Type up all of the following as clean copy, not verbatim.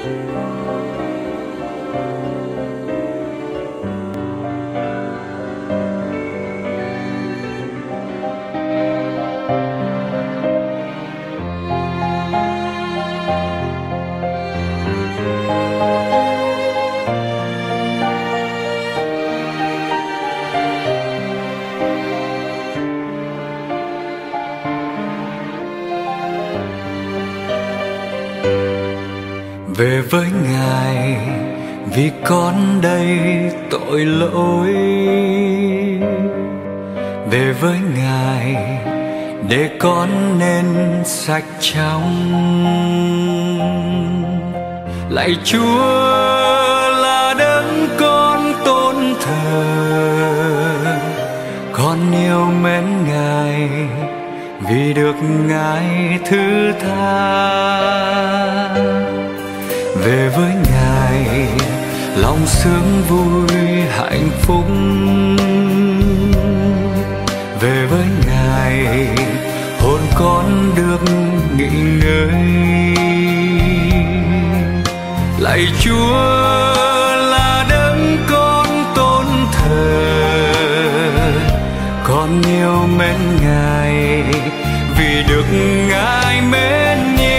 Về với Ngài vì con đây tội lỗi, về với Ngài để con nên sạch trong. Lạy Chúa là đấng con tôn thờ, con yêu mến Ngài vì được Ngài thứ tha. Về với Ngài lòng sướng vui hạnh phúc, về với Ngài hồn con được nghỉ ngơi. Lạy Chúa là đấng con tôn thờ, con yêu mến Ngài vì được Ngài mến nhiều.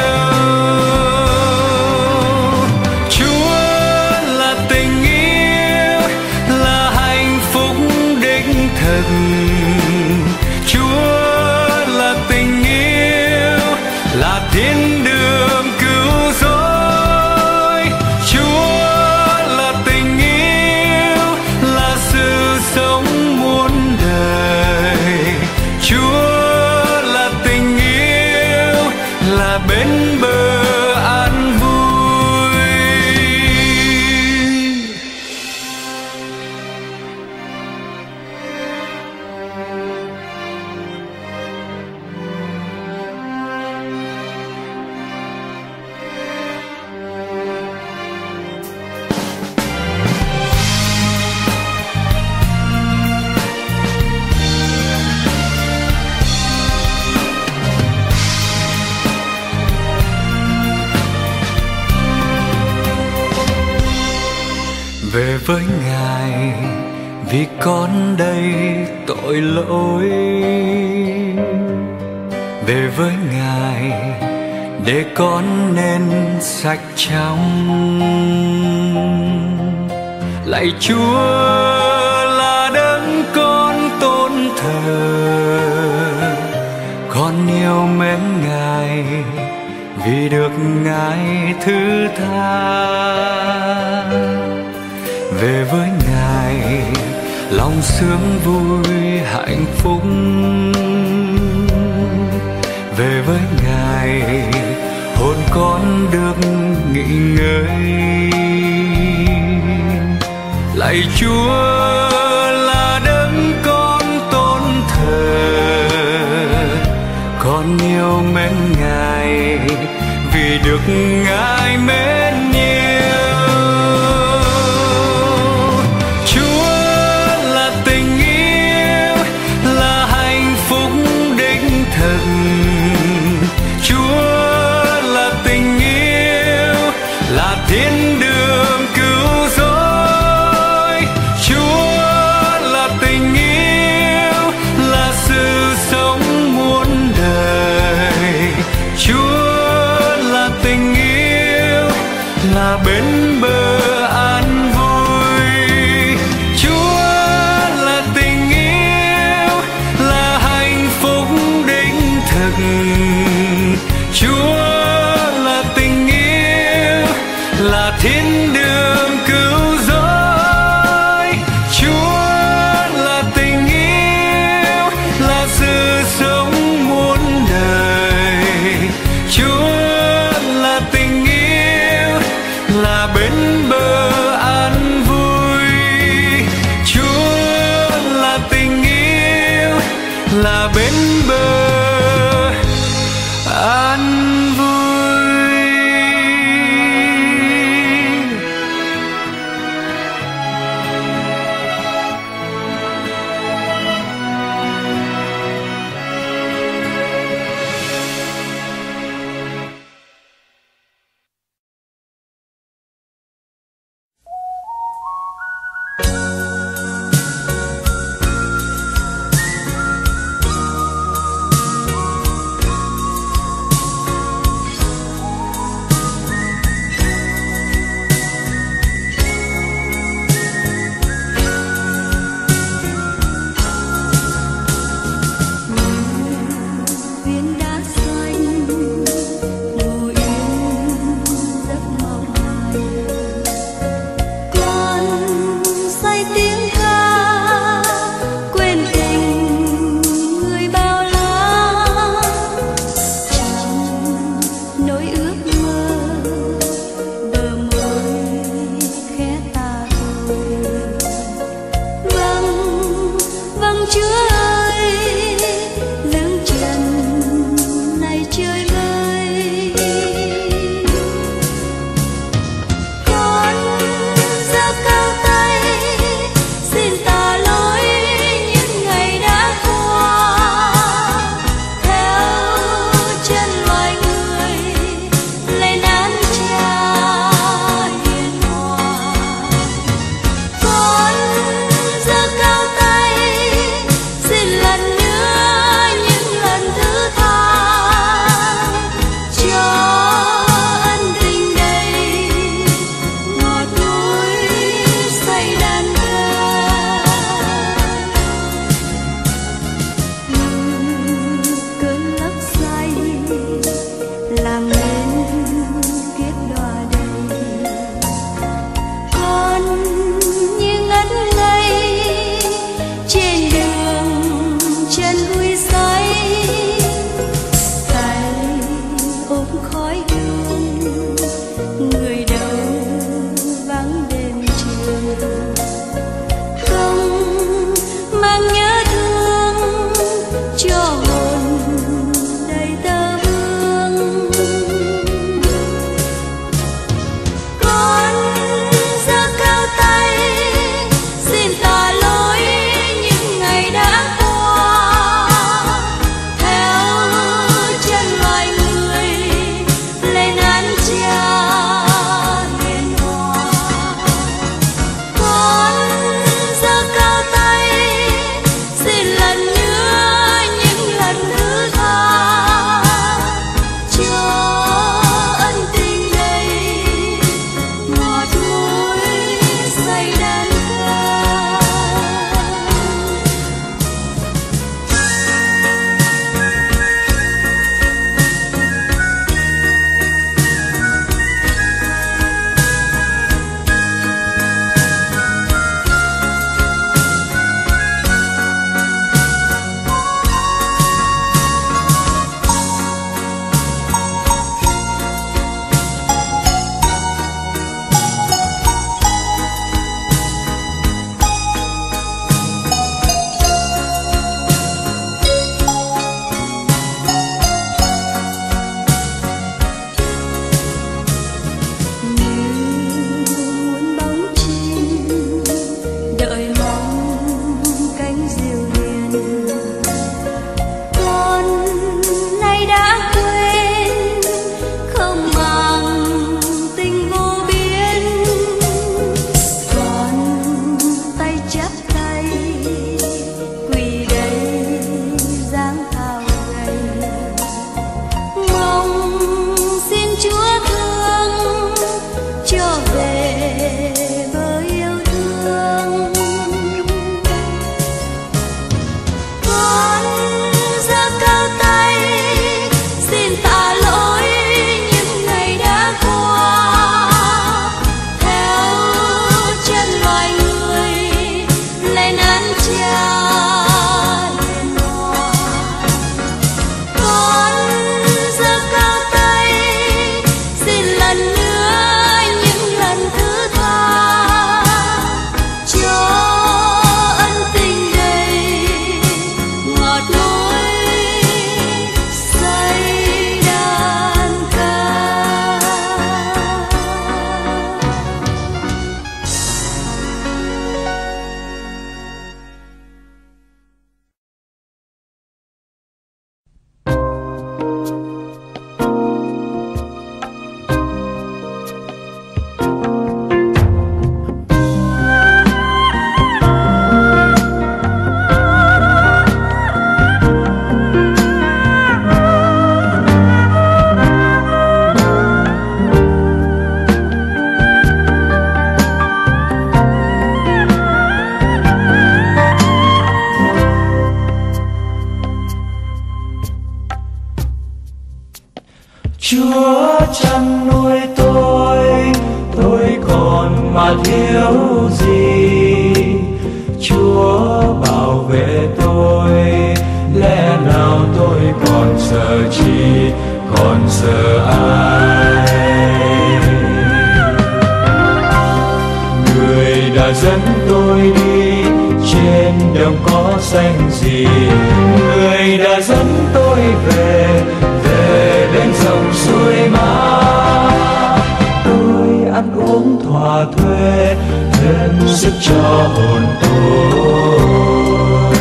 Chúa là tình yêu, là thiên đường cứu rỗi. Chúa là tình yêu, là sự sống muôn đời. Chúa là tình yêu, là bên bờ an vui. Về với Ngài vì con đây tội lỗi, về với Ngài để con nên sạch trong. Lạy Chúa là đấng con tôn thờ, con yêu mến Ngài vì được Ngài thứ tha. Về với Ngài lòng sướng vui hạnh phúc, về với Ngài hồn con được nghỉ ngơi. Lạy Chúa là đấng con tôn thờ, con yêu mến Ngài vì được Ngài mến nhiều. Thiên đường cứu rỗi. Chúa là tình yêu, là sự sống muôn đời. Chúa là tình yêu, là bên bờ an vui. Chúa là tình yêu, là hạnh phúc đích thực. Chúa là tình yêu, là thiên đường cứu rỗi. Chúa là tình yêu, là sự sống muôn đời. Chúa là tình yêu, là bên mà thiếu gì. Chúa bảo vệ tôi, lẽ nào tôi còn sợ chi, còn sợ ai. Người đã dẫn tôi đi trên đường có xanh gì, người đã dẫn tôi về bên dòng suối mát. Tôi ăn uống thỏa thuê, thêm sức cho hồn tôi.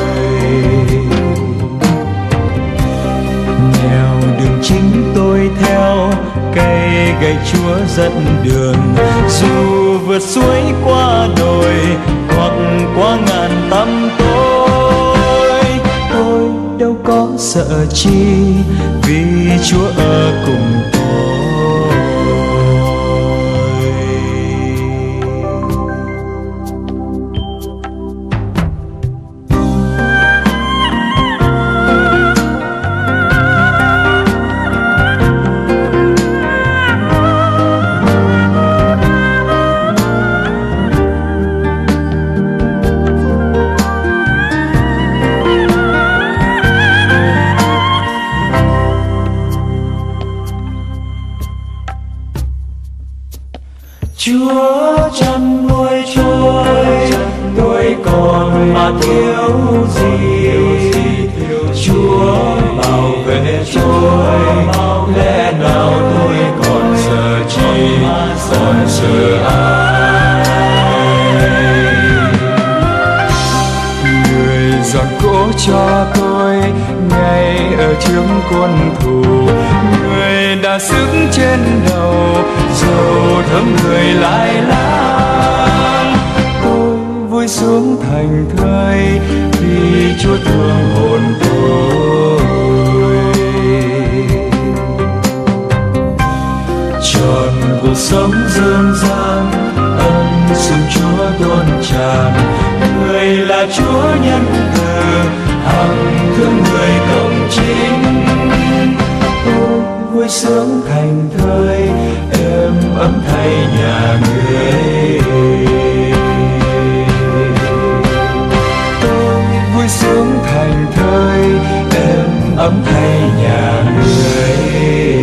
Nẻo đường chính tôi theo, cây gậy Chúa dẫn đường. Dù vượt suối qua đồi hoặc qua ngàn tăm tối, tôi đâu có sợ chi, vì Chúa ở cùng tôi. Chúa chăn nuôi tôi còn mà thiếu gì. Chúa bảo vệ tôi, lẽ nào tôi còn sợ chi, còn sợ ai. Người giọt cỗ cho tôi ngay ở trước quân thù, người đã sức trên đầu, dầu thơm người lại lang. Tôi vui xuống thành thơi vì Chúa thương hồn tôi. Trọn cuộc sống dương gian, ân sủng Chúa tuôn tràn. Người là Chúa nhân từ, hằng thương người công chính. Tôi vui sướng thành thơi, êm ấm thay nhà người. Tôi vui sướng thành thơi, êm ấm thay nhà người.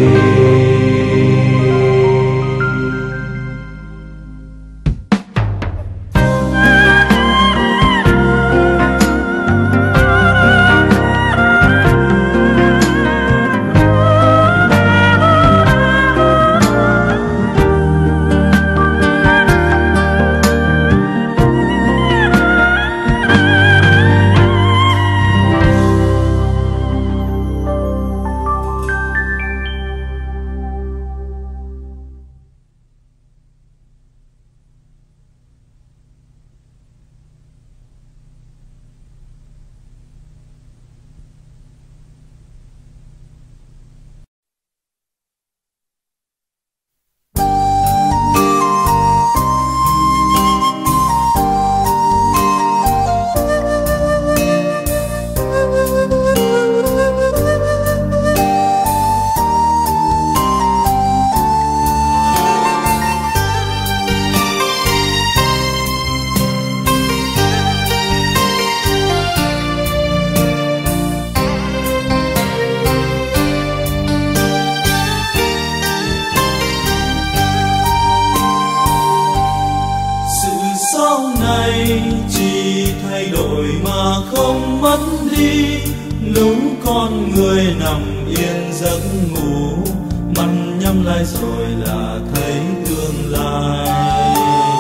Lúc con người nằm yên giấc ngủ, mắt nhắm lại rồi là thấy tương lai.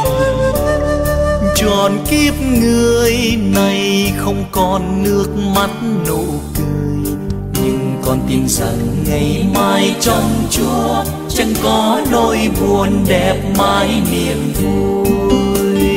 Tròn kiếp người này không còn nước mắt nụ cười, nhưng con tin rằng ngày mai trong Chúa chẳng có nỗi buồn, đẹp mãi niềm vui.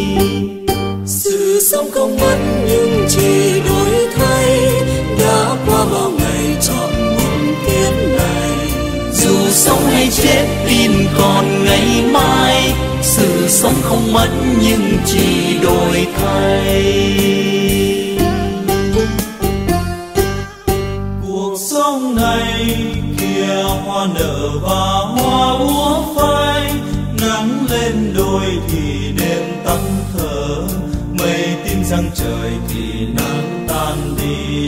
Sự sống không mất nhưng chỉ đổi thay, đã qua bao ngày trọn một kiếp này. Dù sống hay chết tin còn ngày mai, sự sống không mất nhưng chỉ đổi thay. Cuộc sống này kia hoa nở và hoa úa phai, nắng lên đôi thì sáng trời thì nắng tan đi.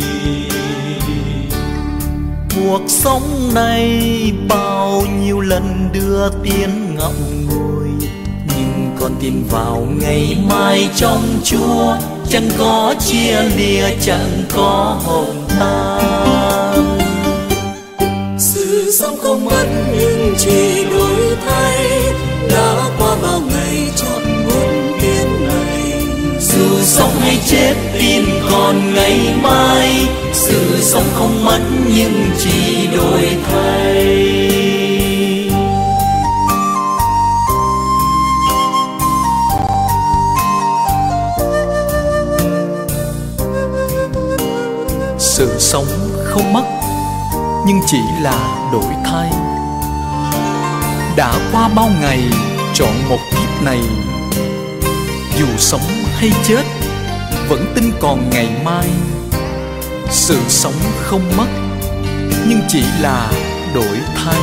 Cuộc sống này bao nhiêu lần đưa tiếng ngậm ngùi, nhưng con tin vào ngày mai trong Chúa, chẳng có chia lìa, chẳng có hồng tan. Sự sống không mất nhưng chỉ đổi thay, đã qua bao ngày trọn muôn kiếp này. Dù sống hay chết tin còn ngày mai, sự sống không mất nhưng chỉ đổi thay. Sự sống không mất nhưng chỉ là đổi thay. Đã qua bao ngày trọn một kiếp này, dù sống hay chết vẫn tin còn ngày mai. Sự sống không mất nhưng chỉ là đổi thay.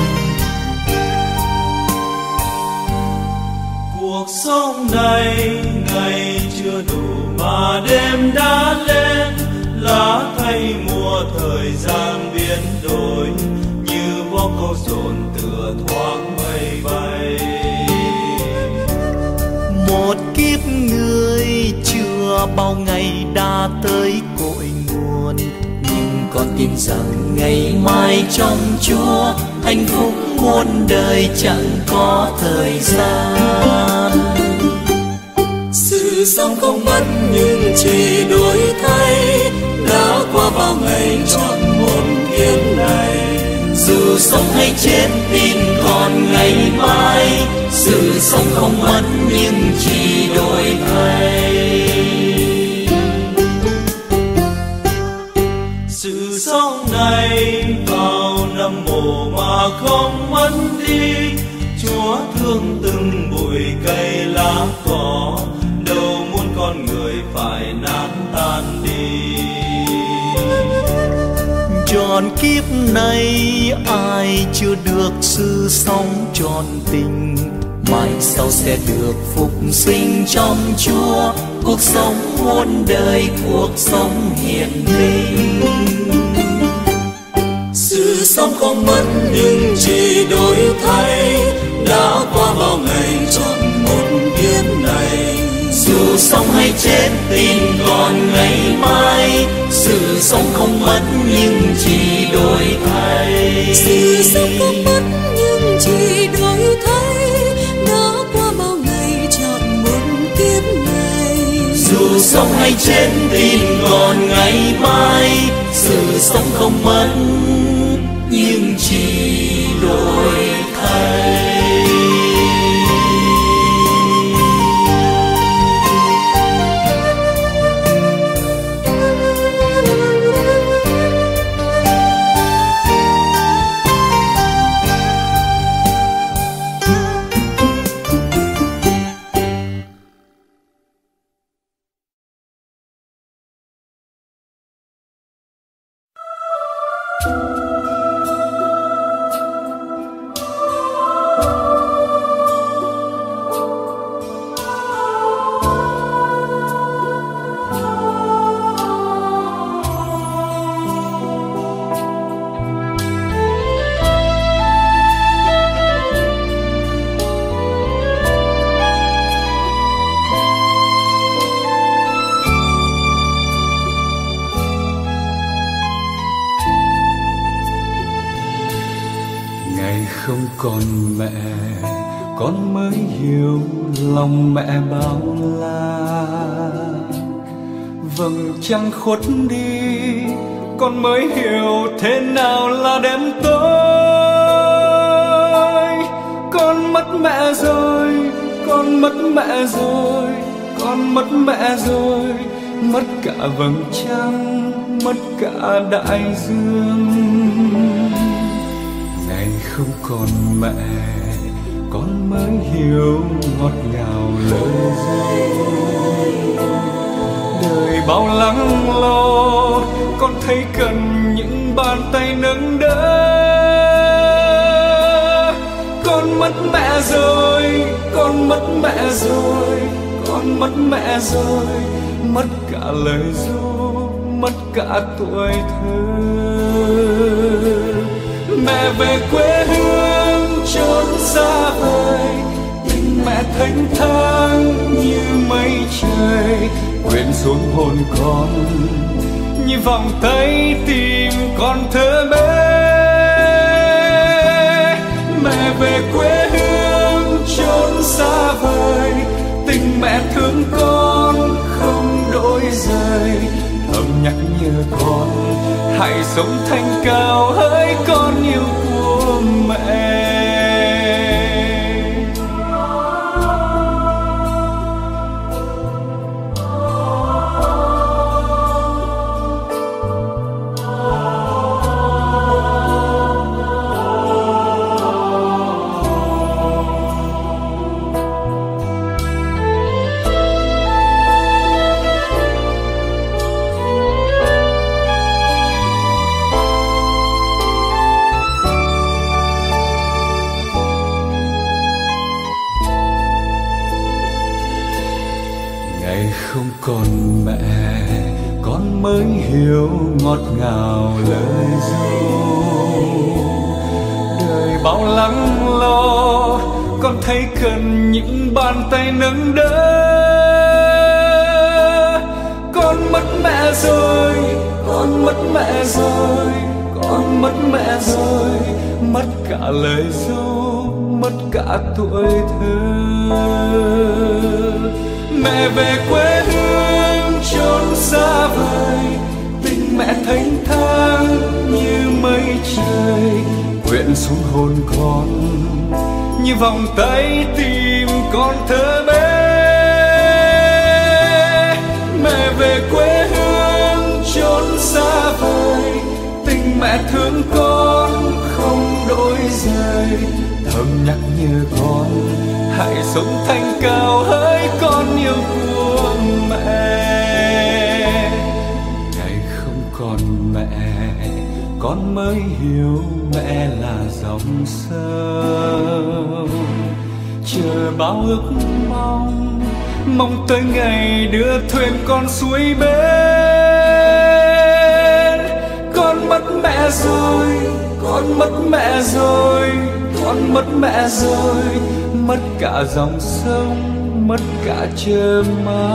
Cuộc sống này ngày chưa đủ mà đêm đã lên, lá thay mùa thời gian biến đổi, như bó câu dồn tựa thoáng mây bay. Một kiếp người chưa bao ngày đã tới cội nguồn, nhưng con tin rằng ngày mai trong Chúa, hạnh phúc muôn đời chẳng có thời gian. Sự sống không mất nhưng chỉ đổi thay, đã qua bao ngày trọn một kiếp này. Dù sống hay chết tin còn ngày mai, sự sống không mất nhưng chỉ đổi thay. Sự sống này vào năm mồ mà không mất đi, Chúa thương từng bụi cây lá cỏ, đâu muốn con người phải nát tan đi. Trọn kiếp này ai chưa được sự sống trọn tình, mai sau sẽ được phục sinh trong Chúa, cuộc sống muôn đời, cuộc sống hiền linh. Sự sống không mất nhưng chỉ đổi thay, đã qua bao ngày trọn một kiếp này. Dù sống hay chết tin còn ngày mai, sự sống không mất nhưng chỉ đổi thay. Sự sống không mất nhưng chỉ đổi thay, đã qua bao ngày trọn một kiếp này. Dù sống hay chết tin còn ngày mai, sự sống không mất nhưng chỉ đổi thay. Không còn mẹ, con mới hiểu lòng mẹ bao la. Vầng trăng khuất đi, con mới hiểu thế nào là đêm tối. Con mất mẹ rồi, con mất mẹ rồi, con mất mẹ rồi, mất cả vầng trăng, mất cả đại dương. Ngày không còn mẹ, con mới hiểu ngọt ngào lời ru. Đời bao lắng lo, con thấy cần những bàn tay nâng đỡ. Con mất mẹ rồi, con mất mẹ rồi, con mất mẹ rồi, mất cả cả lời ru, mất cả tuổi thơ. Mẹ về quê hương chốn xa vời, tình mẹ thênh thang như mây trời, quyện xuống hồn con như vòng tay tìm con thơ bé. Mẹ về quê hương chốn xa vời, tình mẹ thương con không đổi rời, thầm nhắc nhở con hãy sống thanh cao hỡi con yêu của mẹ. Không còn mẹ, con mới hiểu ngọt ngào lời ru. Đời bao lắng lo, con thấy cần những bàn tay nâng đỡ. Con mất mẹ rồi, con mất mẹ rồi, con mất mẹ rồi, mất cả lời ru, mất cả tuổi thơ. Mẹ về quê hương chốn xa vời, tình mẹ thênh thang như mây trời, quyện xuống hồn con như vòng tay tìm con thơ bé. Mẹ về quê hương chốn xa vời, tình mẹ thương con không đổi rời, thầm nhắc nhở con hãy sống thanh cao hỡi con yêu của mẹ. Ngày không còn mẹ, con mới hiểu mẹ là dòng sông, chờ bao ước mong, mong tới ngày đưa thuyền con xuôi bên. Con mất mẹ rồi, con mất mẹ rồi, con mất mẹ rồi, mất cả dòng sông, mất cả chờ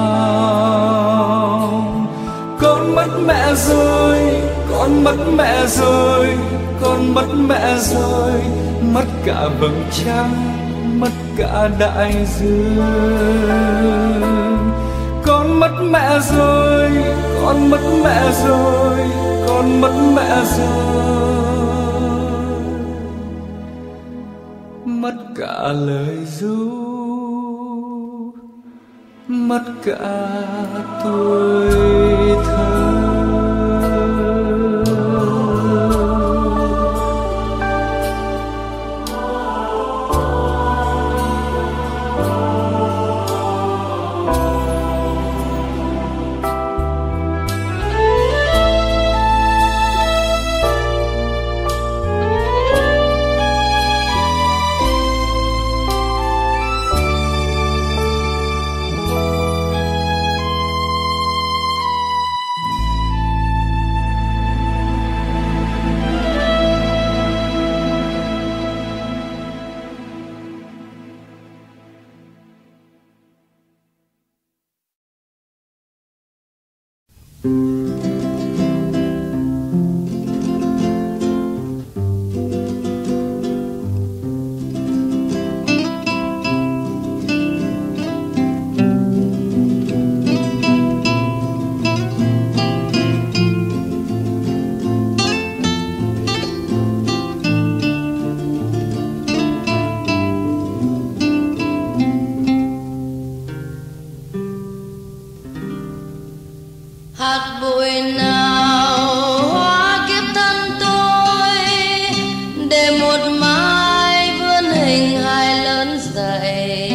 mong. Con mất mẹ rồi, con mất mẹ rồi, con mất mẹ rồi, mất cả vầng trăng, mất cả đại dương. Con mất mẹ rồi, con mất mẹ rồi, con mất mẹ rồi, mất cả lời ru, mất cả tuổi thơ. hạt bụi nào hóa kiếp thân tôi, để một mai vươn hình hài lớn dậy.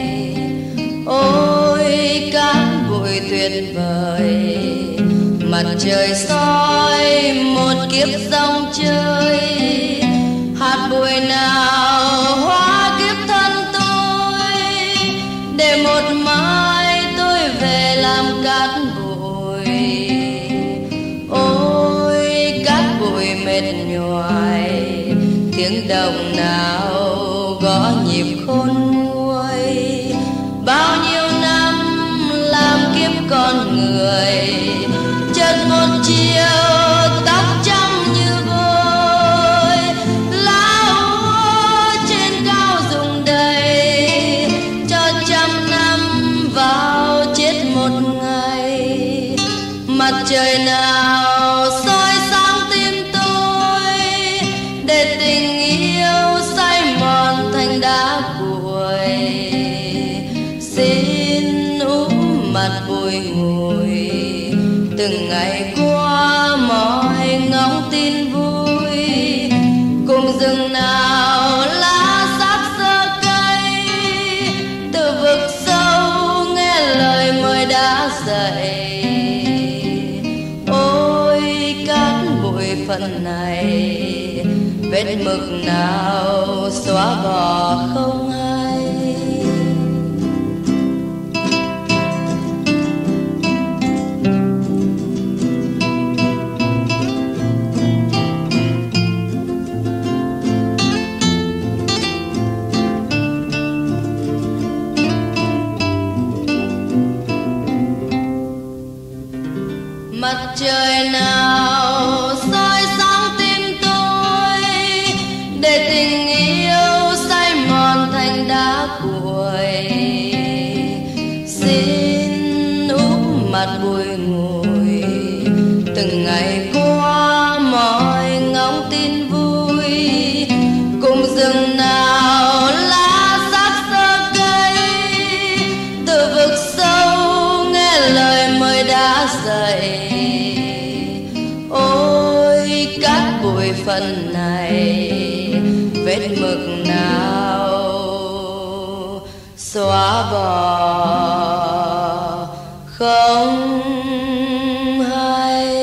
Ôi cát bụi tuyệt vời, mặt trời soi một kiếp dòng chơi. Hạt bụi nào hóa kiếp thân tôi, để một mai tôi về làm cát bụi. đồng nào gõ nhịp khôn nguôi. Bao nhiêu năm làm kiếp con người, chợt một chiều tóc trắng như vôi. Lá úa trên cao rụng đầy, cho trăm năm vào chết một ngày. Mặt trời nào soi sáng tim tôi, để tình yêu say mòn thành đá cuội. Xin úp mặt bùi ngùi, từng ngày qua mỏi ngóng tin vui. Cùng rừng nào lá sắc sơ cây, từ vực sâu nghe lời mời đã dậy. Ôi cát bụi phận này, vết mực nào xóa bỏ không hay. Mặt trời nào soi sáng tim tôi, để tình yêu say mòn thành đá cuội. Xin úp mặt bùi ngùi, từng ngày qua mỏi ngóng tin vui. Cùng rừng nào lá sắc sơ cây, từ vực sâu nghe lời mời đã dậy. Ôi cát bụi phận này, vết mực nào xóa bỏ không hay.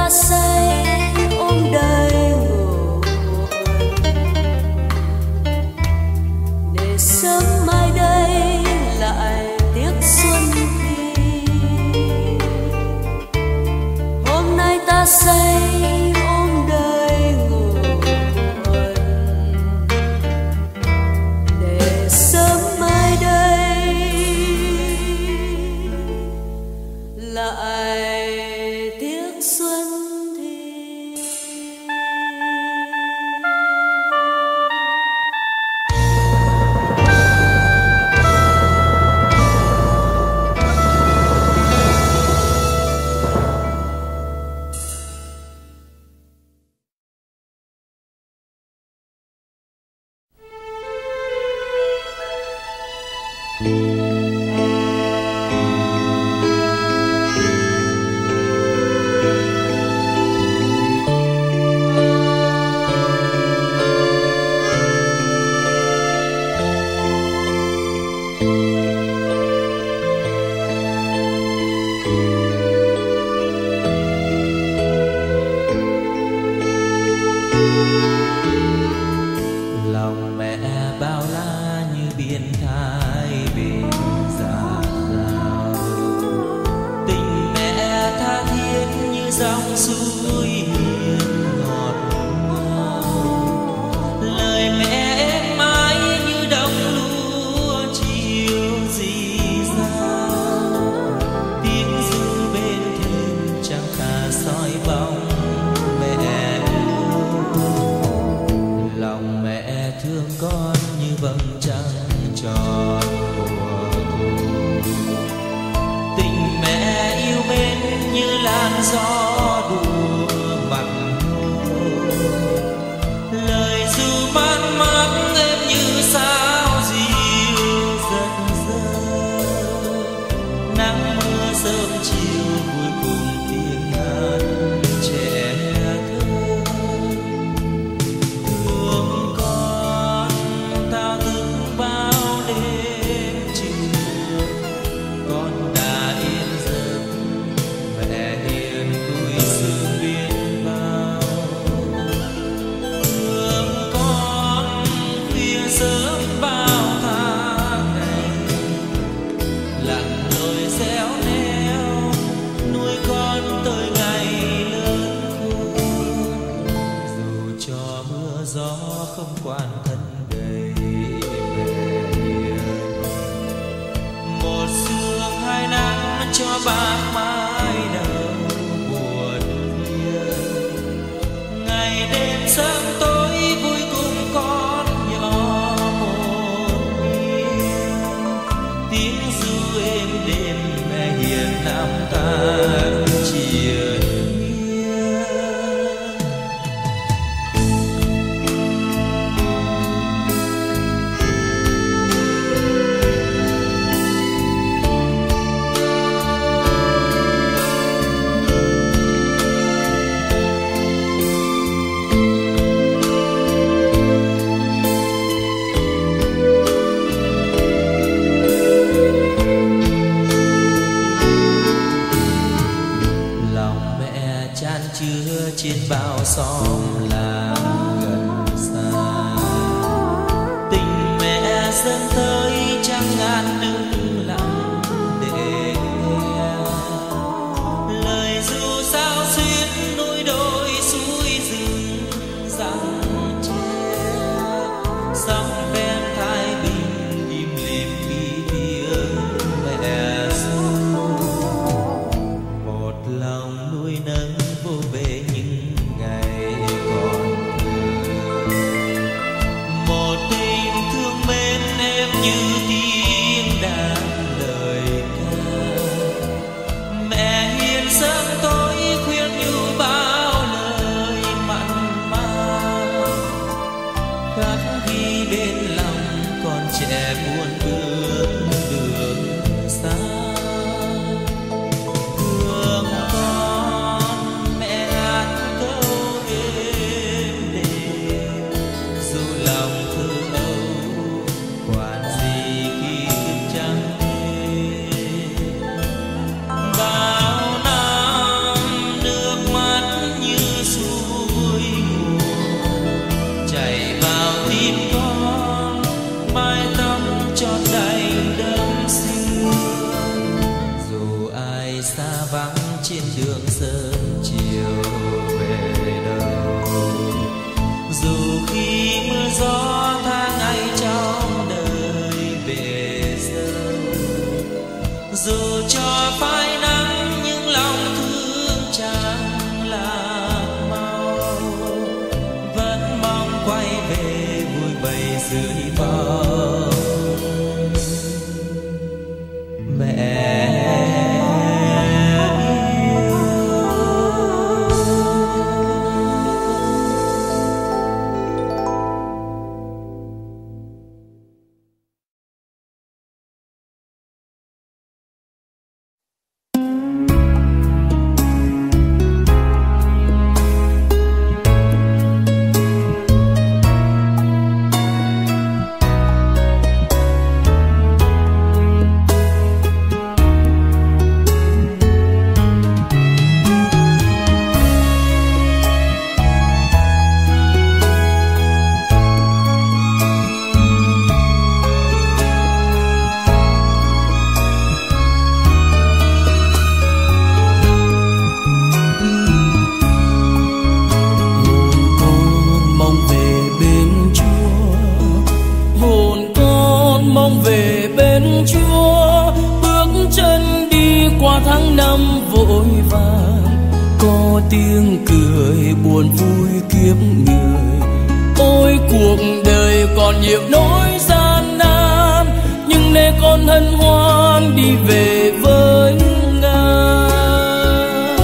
ta say ôm đời ngủ để sớm mai đây lại tiếc xuân thì hôm nay ta say ôm đời ngủ để sớm mai đây lại tiếc xuân thì lòng mẹ bao la như biển thái bình dạt dào, tình mẹ tha thiết như dòng suối hiền ngọt ngào, lời mẹ êm mãi như đồng lúa chiều rì rào, tiếng ru bên thềm chẳng cả soi bóng mẹ lòng mẹ thương con như vầng trăng tròn mùa thu, tình mẹ yêu mến như làn gió đùa mặn hôi, lời ru man mác em như sao diều dần dần, nắng mưa sớm chiều cuối cùng tiếng hát trẻ thơ. Thương con thao thức bao đêm chiều, con đã yên giấc mẹ hiền vui sướng biết bao. Thương con khuya sớm bao tháng ngày, lặn lội réo neo nuôi con tới ngày lớn khôn, dù cho mưa gió không quan thân đầy mẹ hiền, một sương hai nắng cho bạc mái đầu buồn phiền, ngày đêm sớm tối vui cùng con nhỏ một niềm, tiếng ru êm đêm mẹ hiền năm tháng triền miên. Lòng mẹ chan chứa trên bao xóm làng gần xa, tình mẹ dâng tới trăm ngàn đứng lặng để nghe, lời ru sao xuyến núi đồi suối rừng răng tre, sóng ven thái bình im lìm vì tiếng mẹ ru, một lòng nuôi nấng vô bể những ngày còn thơ, một tình thương mến em như tiếng đàn lời ca, mẹ hiền sớm tối khuyên nhủ bao lời mặn mà, khắc ghi bên lòng con trẻ buồn bước đường xa. Thương con mẹ hát câu êm đềm, dù lòng thơ âu quản gì khi dưới mơ. Mẹ tiếng cười buồn vui kiếp người. Ôi cuộc đời còn nhiều nỗi gian nan, nhưng để con hân hoan đi về với Ngài.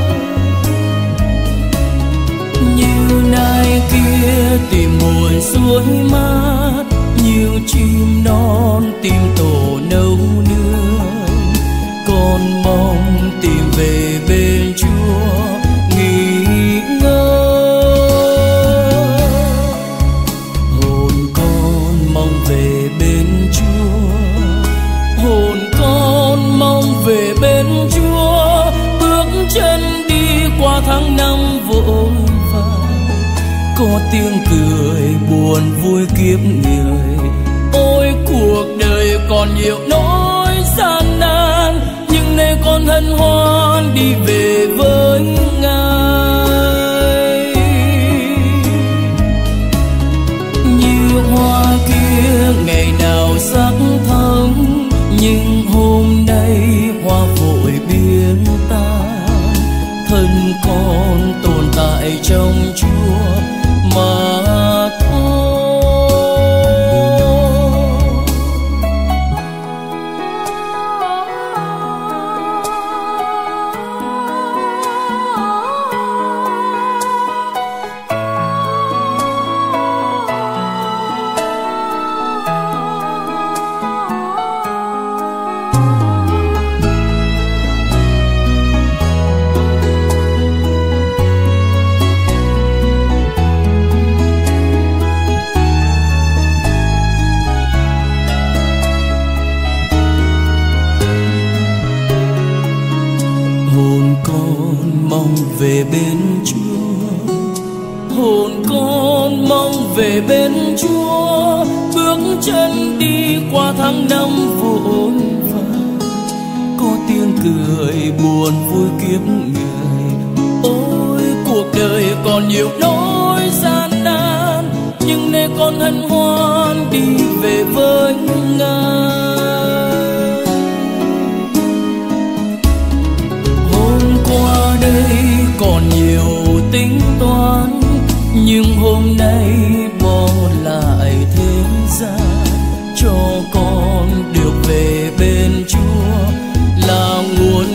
Như nai kia tìm nguồn suối mát, nhiều chim non tìm tổ nấu nương. Con mong tìm về bên Chúa nghỉ ngơi. Hồn con mong về bên Chúa, hồn con mong về bên Chúa. Bước chân đi qua tháng năm vội vàng, có tiếng cười buồn vui kiếp người. Ôi cuộc đời còn nhiều nỗi gian nan, nhưng nay con hân hoan đi về với Ngài. Như hoa kia ngày nào sắc thắm, nhưng hôm nay hoa vội biến tan. Thân con tồn tại trong Chúa mà thôi. Về bên Chúa, hồn con mong về bên Chúa. Bước chân đi qua tháng năm vội vàng, có tiếng cười buồn vui kiếp người. Ôi cuộc đời còn nhiều nỗi gian nan, nhưng nay con hân hoan đi về với Ngài. Hôm qua đây còn nhiều tính toán, nhưng hôm nay bỏ lại thế gian. Cho con được về bên Chúa là nguồn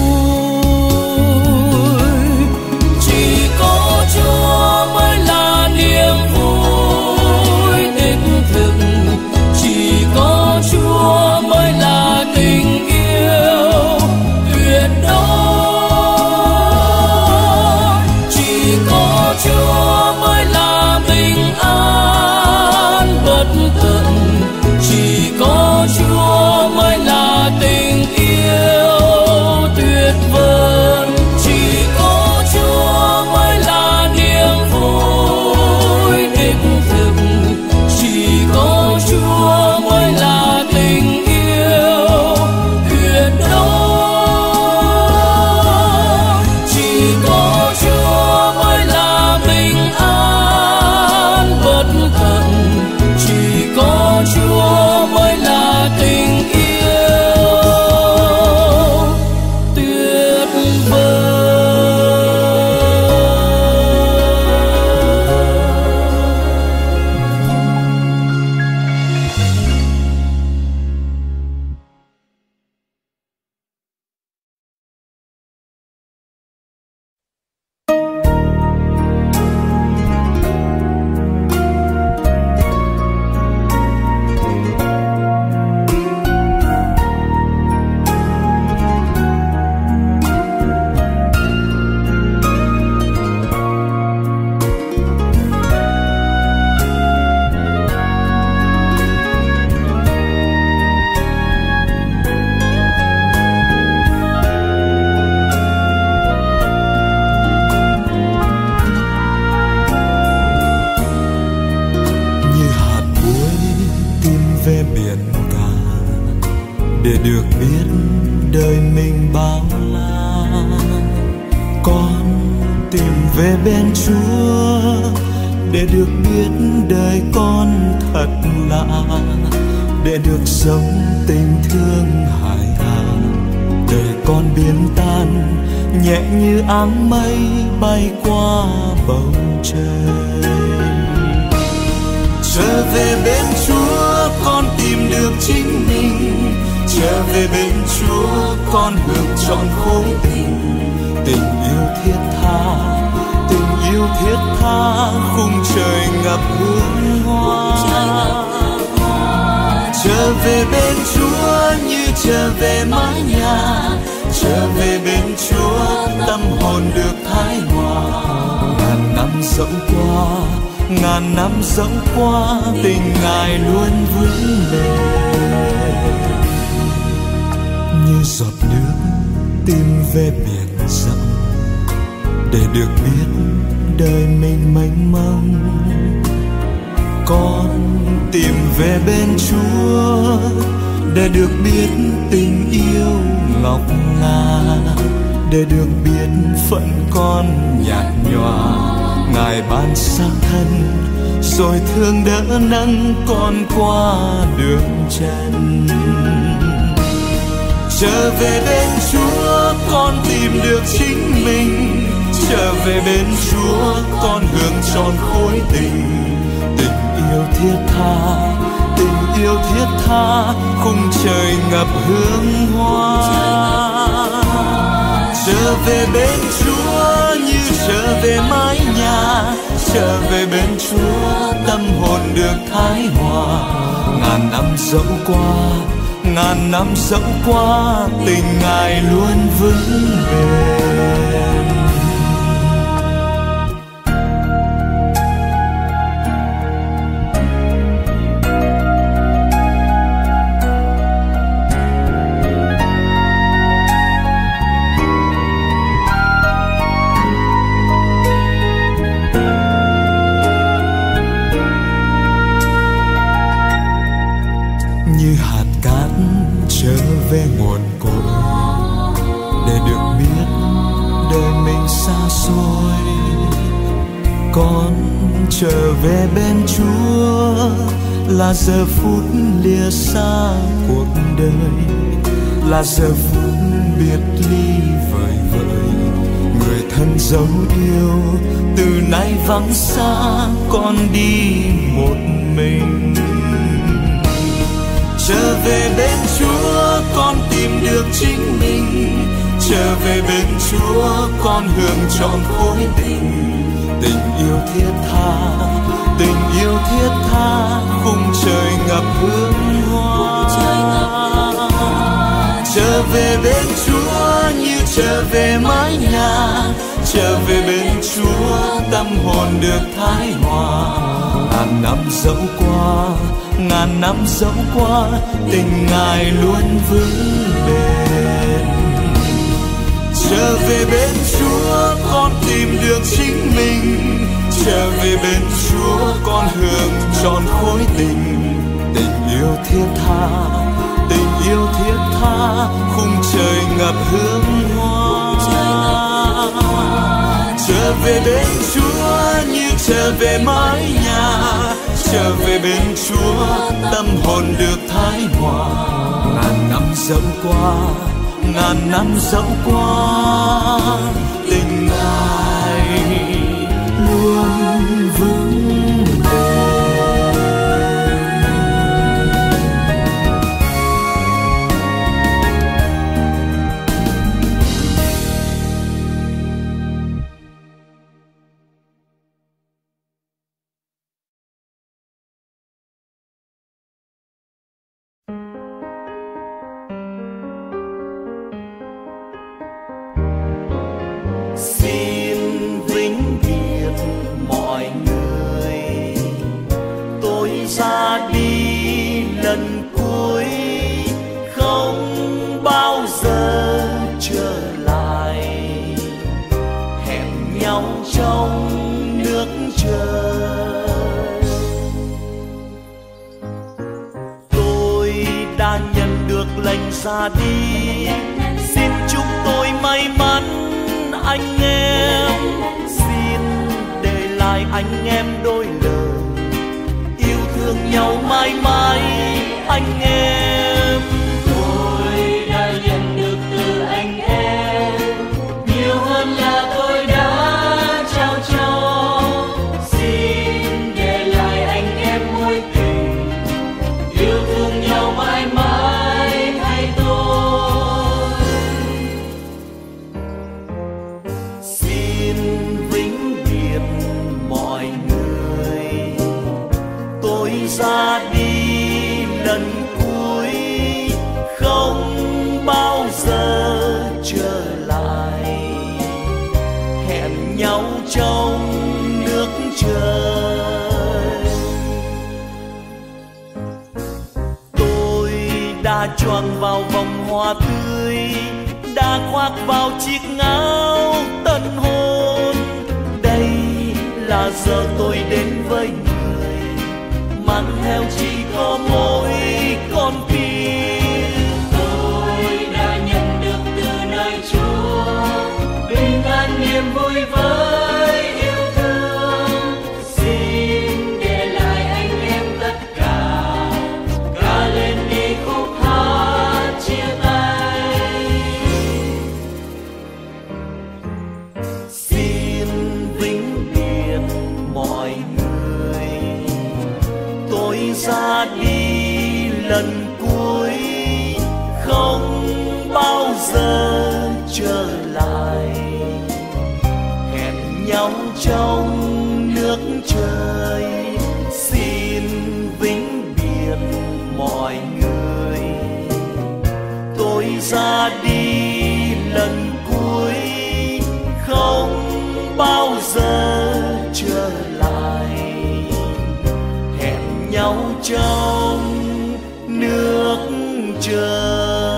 vui. Chỉ có Chúa mới là niềm vui đích thực, chỉ có Chúa mới là tình yêu tuyệt đối. Chúa mới là bình an bất tận, chỉ có Chúa mới là tình về bên Chúa để được biết đời con thật lạ, để được sống tình thương hải hà. Đời con biến tan nhẹ như áng mây bay qua bầu trời. Trở về bên Chúa con tìm được chính mình, trở về bên Chúa con hưởng trọn khối tình. Tình yêu thiết tha, tình yêu thiết tha, khung trời ngập hương hoa. Trở về bên Chúa như trở về mái nhà, trở về bên Chúa tâm hồn được thái hòa. Ngàn năm dẫu qua, ngàn năm dẫu qua, tình Ngài luôn vững bền. Như giọt nước tìm về biển rộng, để được biết đời mình mênh mông. Con tìm về bên Chúa để được biết tình yêu ngọc ngà, để được biết phận con nhạt nhòa. Ngài ban xác thân rồi thương đỡ nâng con qua đường trần. Trở về bên Chúa con tìm được chính mình, trở về bên Chúa con hưởng trọn khối tình. Tình yêu thiết tha, tình yêu thiết tha, khung trời ngập hương hoa. Trở về bên Chúa như trở về mái nhà, trở về bên Chúa tâm hồn được thái hòa. Ngàn năm dẫu qua, ngàn năm dẫu qua, tình Ngài luôn vững bền. Như hạt cát trở về nguồn cội, để được biết đời mình xa xôi. Con trở về bên Chúa là giờ phút lìa xa cuộc đời, là giờ phút biệt ly vời vợi. Người thân dấu yêu từ nay vắng xa, con đi một mình. Trở về bên Chúa con tìm được chính mình, trở về bên Chúa con hưởng trọn khối tình. Tình yêu thiết tha, tình yêu thiết tha, khung trời ngập hương hoa. Trở về bên Chúa như trở về mái nhà, trở về bên Chúa tâm hồn được thái hòa. Ngàn năm dẫu qua, ngàn năm dẫu qua, tình Ngài luôn vững bền. Trở về bên Chúa con tìm được chính mình, trở về bên Chúa con hưởng trọn khối tình. Tình yêu thiết tha, tình yêu thiết tha, khung trời ngập hương hoa. Trở về bên Chúa như trở về mái nhà, trở về bên Chúa tâm hồn được thái hòa. Ngàn năm dẫu qua, ngàn năm dẫu qua, tình Ngài luôn vững bền. Xin vĩnh biệt mọi người, tôi ra đi lần cuối, không bao giờ trở lại. Hẹn nhau trong nước trời. Tôi đã nhận được lệnh ra đi, xin chúc tôi may mắn anh em. Xin lại anh em đôi lời, yêu thương nhau mãi mãi anh em. Tôi đã nhận được từ anh em nhiều hơn là tôi đã trao cho. Xin để lại anh em mối tình, yêu thương nhau mãi mãi thay tôi. Xin vĩnh biệt mọi người, tôi ra đi lần cuối không bao giờ trở lại. Hẹn nhau trong nước trời. Tôi đã choàng vào vòng hoa tươi, đã khoác vào chiếc áo tân hôn. Đây là giờ tôi đến với người, mang theo chỉ có mỗi con tim. Tôi đã nhận được từ nơi Chúa bình an niềm vui với yêu thương. Xin để lại anh em tất cả, ca lên đi khúc hát chia tay. Xin vĩnh biệt mọi người, tôi ra đi lần cuối không bao giờ trở lại. Hẹn nhau trong nước trời. Xin vĩnh biệt mọi người, tôi ra đi lần cuối không bao giờ trở lại. Hẹn nhau trong nước trời.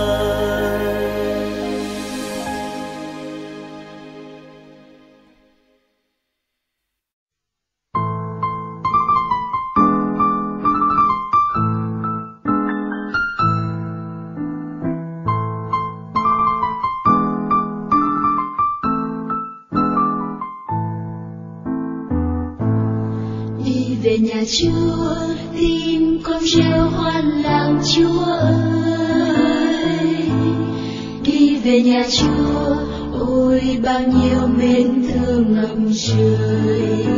Đi về nhà Chúa, tim con reo hoan làng Chúa ơi. Đi về nhà Chúa, ôi bao nhiêu mến thương ngập trời.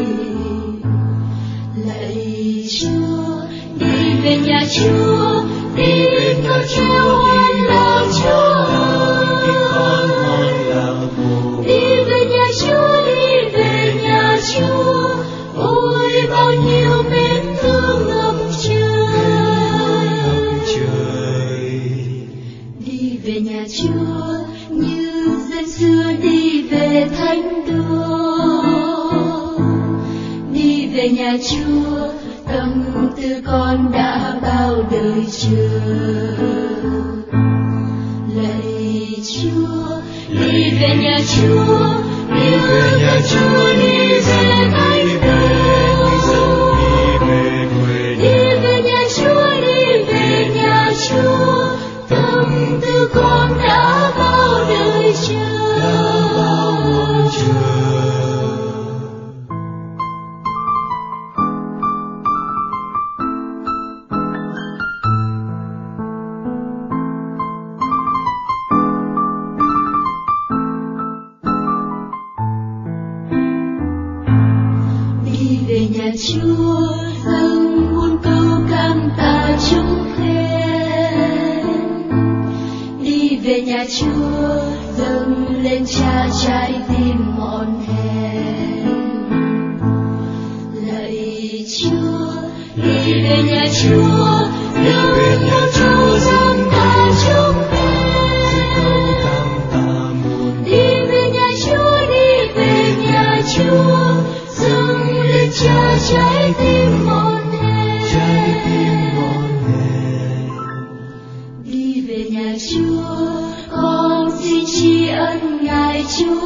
Lạy Chúa, đi về nhà Chúa, tim con reo hoan làng Chúa ơi. Đi về nhà Chúa, đi về nhà Chúa, ôi bao nhiêu mến thương ngập trời. Đi về nhà Chúa như dân xưa đi về thánh đô. Đi về nhà Chúa tâm tư con đã bao đời chờ. Lạy Chúa, đi về nhà Chúa, đi về nhà Chúa, đi về thánh đô. Đi về nhà Chúa, đi về nhà Chúa, tâm tư con đã bao đời chờ. Đi về nhà Chúa, dâng muôn câu cảm tạ chúng khen. Đi về nhà Chúa, dâng lên Cha trái tim mòn hèn. Lạy Chúa, đi về nhà Chúa, dâng theo Chúa dâng ta chúng khen. Đi về nhà Chúa, đi về nhà Chúa, dâng lên Cha trái tim mòn hèn. Đi về nhà Chúa, con xin tri ân Ngài Chúa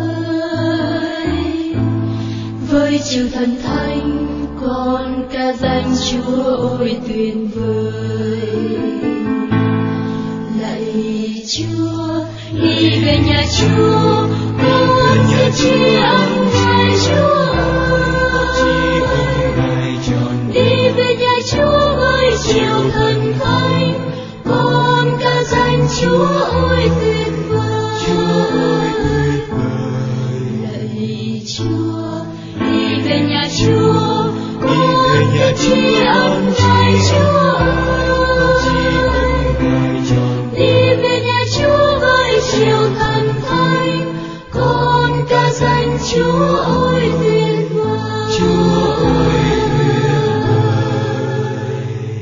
ơi. Với chư thần thánh, con ca danh Chúa ôi tuyệt vời. Lạy Chúa, đi về nhà Chúa, con xin tri ân Ngài Chúa ơi. về nhà Chúa, đi về nhà Chúa, ơn tay Chúa đi về nhà Chúa với chiều thần thánh, con ca danh Chúa ôi tuyệt vời, Chúa ôi tuyệt vời.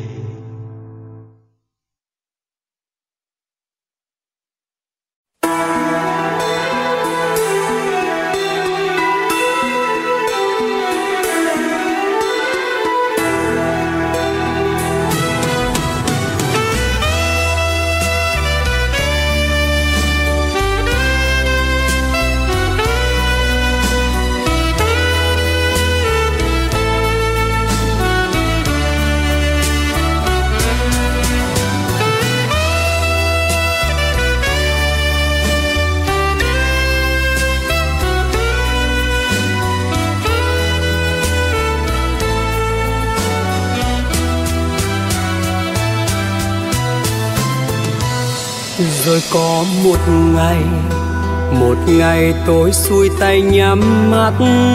Rồi có một ngày tôi xuôi tay nhắm mắt,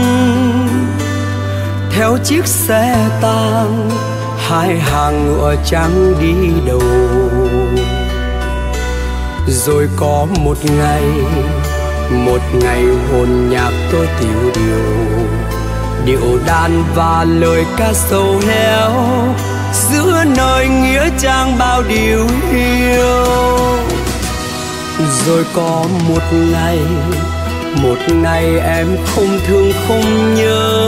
theo chiếc xe tang hai hàng ngựa trắng đi đầu. Rồi có một ngày hồn nhạc tôi tiểu điệu đàn và lời ca sầu héo, giữa nơi nghĩa trang bao điều hiu. Rồi có một ngày em không thương không nhớ,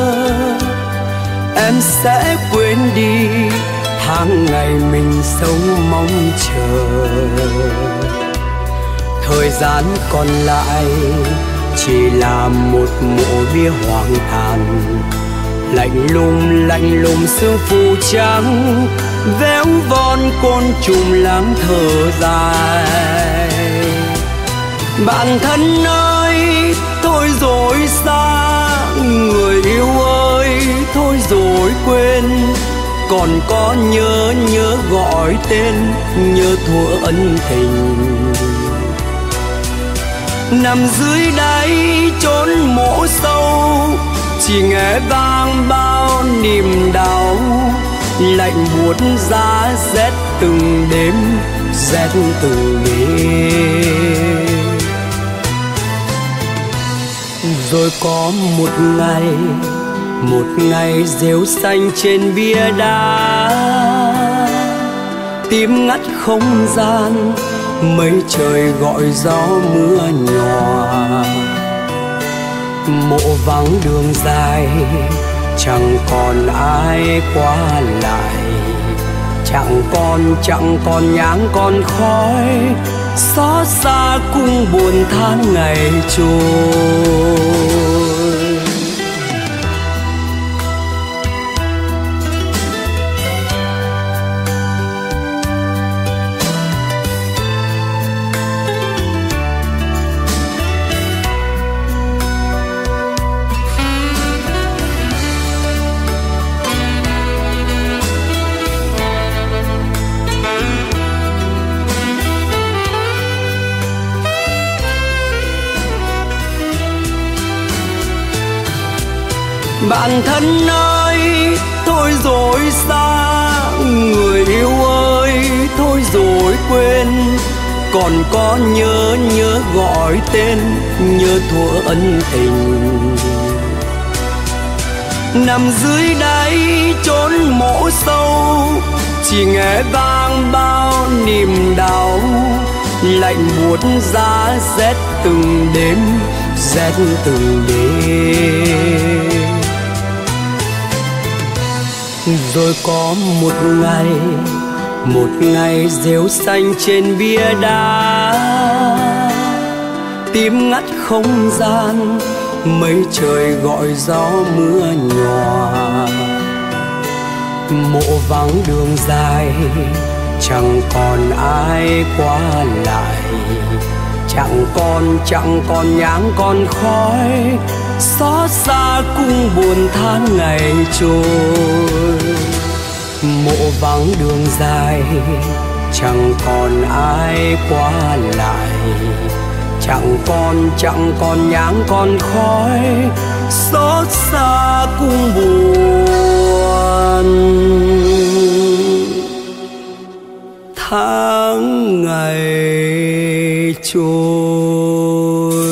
em sẽ quên đi tháng ngày mình sống mong chờ. Thời gian còn lại chỉ là một mộ bia hoang tàn, lạnh lùng sương phủ trắng, véo von côn trùng lắng thở dài. Bạn thân ơi, thôi rồi xa, người yêu ơi, thôi rồi quên. Còn có nhớ gọi tên, nhớ thuở ân tình. Nằm dưới đáy chốn mộ sâu, chỉ nghe vang bao niềm đau. Lạnh buốt giá rét từng đêm, rét từng đêm. Rồi có một ngày rêu xanh trên bia đá, tím ngắt không gian, mây trời gọi gió mưa nhòa. Mộ vắng đường dài, chẳng còn ai qua lại, chẳng còn nhang còn khói, xót xa cung buồn than ngày trôi. Bạn thân ơi, thôi rồi xa, người yêu ơi, thôi rồi quên. Còn có nhớ gọi tên, nhớ thuở ân tình. Nằm dưới đáy chốn mộ sâu, chỉ nghe vang bao niềm đau. Lạnh buốt giá rét từng đêm, rét từng đêm. Rồi có một ngày rêu xanh trên bia đá, tím ngắt không gian, mây trời gọi gió mưa nhòa. Mộ vắng đường dài, chẳng còn ai qua lại, chẳng còn nhang còn khói, xót xa cung buồn than ngày trôi. Mộ vắng đường dài, chẳng còn ai qua lại, chẳng còn nhang còn khói, xót xa ta cũng buồn. Tháng ngày trôi,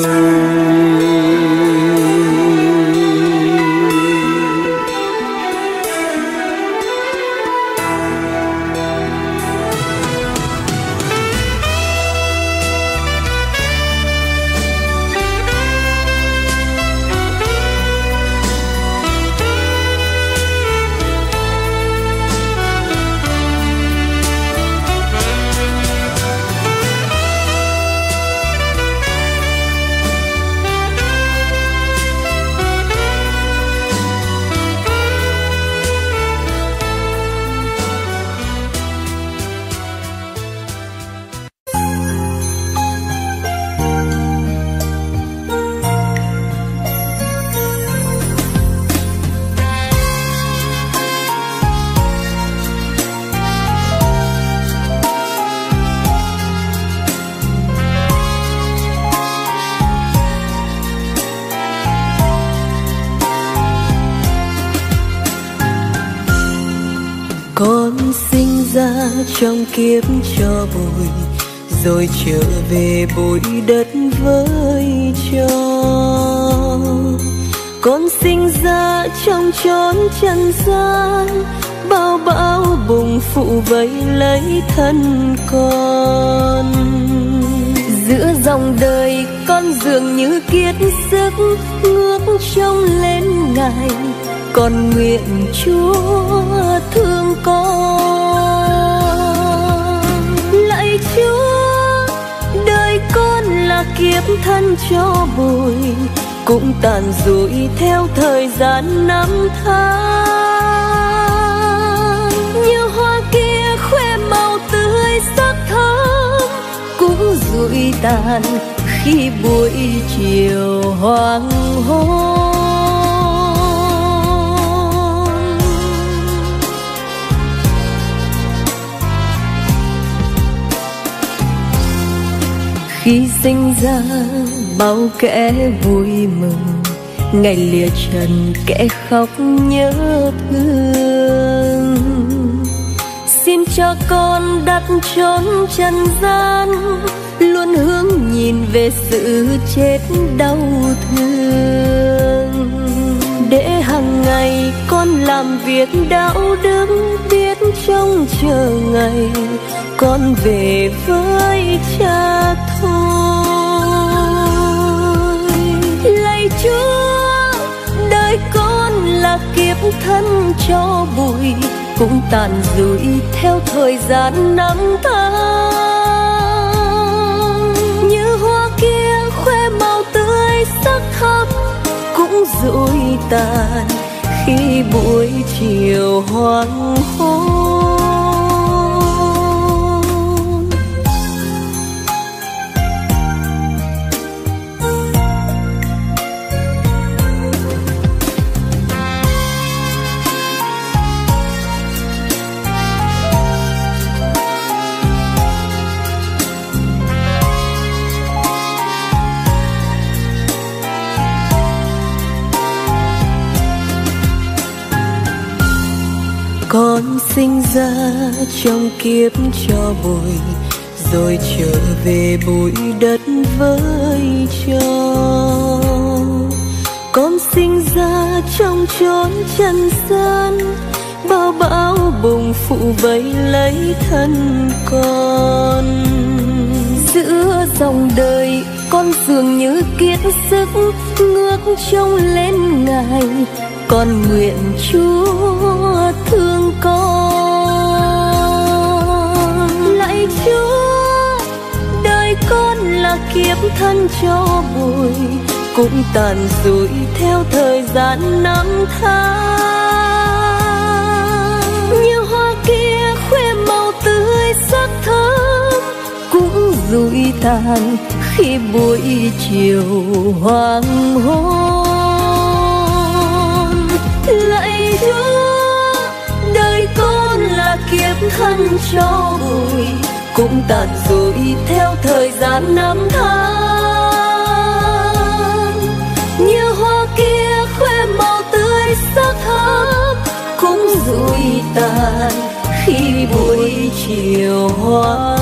con sinh ra trong kiếp cho bụi, rồi trở về bụi đất với cho. Con sinh ra trong chốn trần gian, bao bão bùng phụ vây lấy thân con. Giữa dòng đời con dường như kiệt sức, ngước trông lên Ngài, con nguyện Chúa thương con. Lạy Chúa, đời con là kiếp thân cho bụi, cũng tàn rụi theo thời gian năm tháng. Như hoa kia khoe màu tươi sắc thắm, cũng rụi tàn khi buổi chiều hoàng hôn. Khi sinh ra bao kẻ vui mừng, ngày lìa trần kẻ khóc nhớ thương. Xin cho con đặt chốn trần gian, luôn hướng nhìn về sự chết đau thương. Để hàng ngày con làm việc đạo đức, biết trông chờ ngày con về với Cha thôi. Lạy Chúa, đời con là kiếp thân cho bụi, cũng tàn rụi theo thời gian năm tháng. Như hoa kia khoe màu tươi sắc thắm, cũng rụi tàn khi buổi chiều hoàng hôn. Con sinh ra trong kiếp cho bụi, rồi trở về bụi đất với cho. Con sinh ra trong chốn trần gian, bao bão bùng phụ vây lấy thân con. Giữa dòng đời con dường như kiệt sức, ngước trông lên Ngài, con nguyện Chúa thương con. Lạy Chúa, đời con là kiếp thân cho bụi, cũng tàn rụi theo thời gian năm tháng. Như hoa kia khoe màu tươi sắc thắm, cũng rụi tàn khi buổi chiều hoàng hôn. Lạy Chúa, đời con là kiếp thân cho bụi, cũng tàn rụi theo thời gian năm tháng. Như hoa kia khoe màu tươi chiều hoa